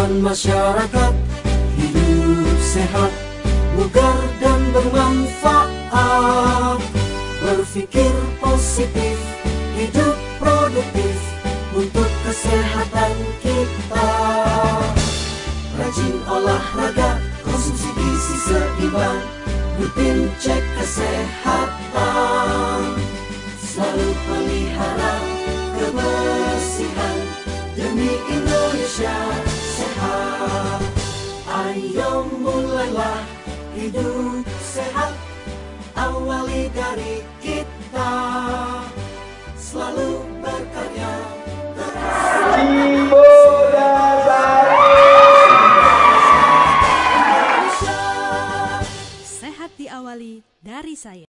Kesehatan masyarakat, hidup sehat, bugar dan bermanfaat. Berpikir positif, hidup produktif untuk kesehatan kita. Rajin olahraga, konsumsi gizi seimbang, rutin cek kesehatan. Selalu pelihara kebersihan demi Indonesia sehat. Ayo mulailah hidup sehat, awali dari kita. Selalu berkarya Sehat diawali dari saya.